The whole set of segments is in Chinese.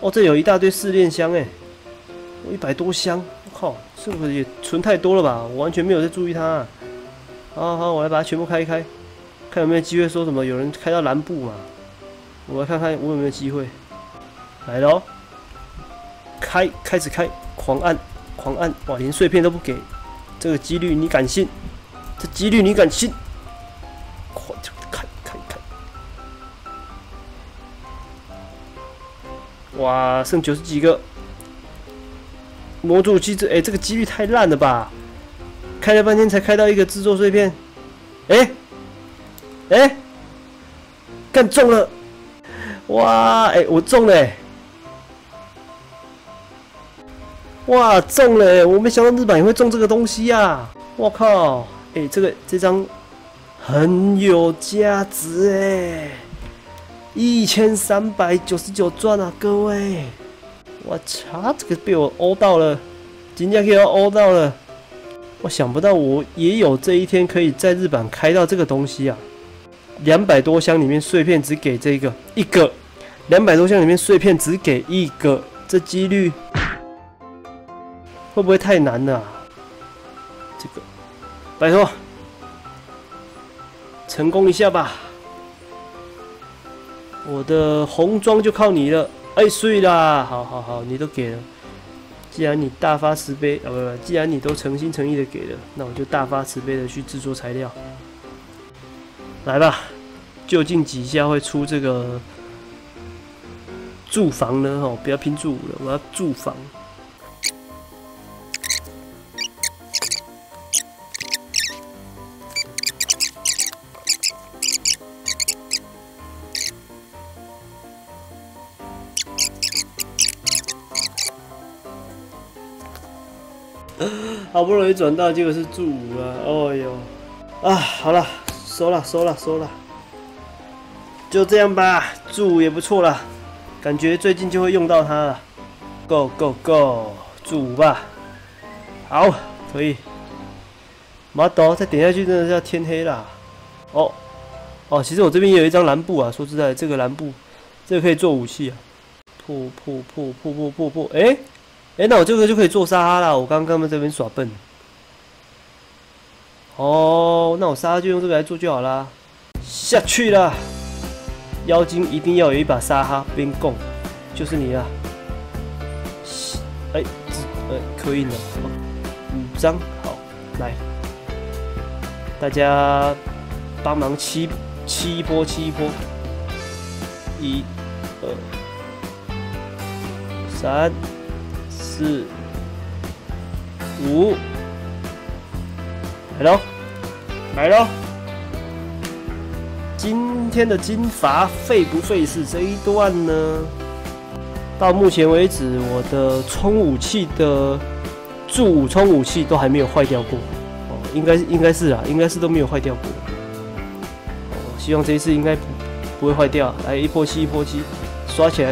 哦，这有一大堆试炼箱哎，我100多箱，我靠，这个也存太多了吧？我完全没有在注意它、啊。好好，我来把它全部开一开，看有没有机会说什么有人开到蓝布嘛？我来看看我有没有机会。来喽，开始开，狂按，哇，连碎片都不给，这个几率你敢信？这几率你敢信？快就开！哇，剩90几个。模组机制，这个几率太烂了吧！开了半天才开到一个制作碎片，干中了！哇，我中了！哇，中了！我没想到日本也会中这个东西呀！我靠！这张很有价值1399钻啊，各位！我操，这个被我欧到了，真的给我欧到了！我想不到我也有这一天可以在日本开到这个东西啊！200多箱里面碎片只给这个一个，200多箱里面碎片只给一个，这几率会不会太难了啊？这个，拜托，成功一下吧！我的红装就靠你了。碎啦！好，你都给了。既然你大发慈悲，既然你都诚心诚意的给了，那我就大发慈悲的去制作材料。来吧，究竟几下会出这个住房呢？不要拼住了，我要住房。好不容易转到，结果是住5了，哦哟，好了，收了，就这样吧，住5也不错啦，感觉最近就会用到它了。Go， 住5吧，好，可以。马斗再点下去真的是要天黑啦。其实我这边也有一张蓝布啊，说实在，这个蓝布，这个可以做武器啊。破，那我这个就可以做沙哈啦！我刚刚这边耍笨。那我沙哈就用这个来做就好啦。下去啦！妖精一定要有一把沙哈边供，就是你啦。刻印了，5张，好，来，大家帮忙七波，1、2、3、4、5，来喽！今天的金罚费不费事这一段呢？到目前为止，我的冲武器的助冲武器都还没有坏掉过。应该是啊，应该是都没有坏掉过。希望这一次应该不会坏掉。来，1波7，刷起来！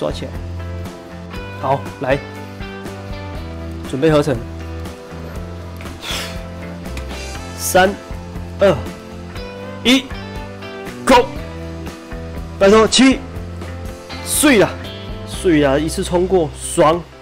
好，来，准备合成。3、2、1，扣！拜托7，碎了，一次冲过，爽！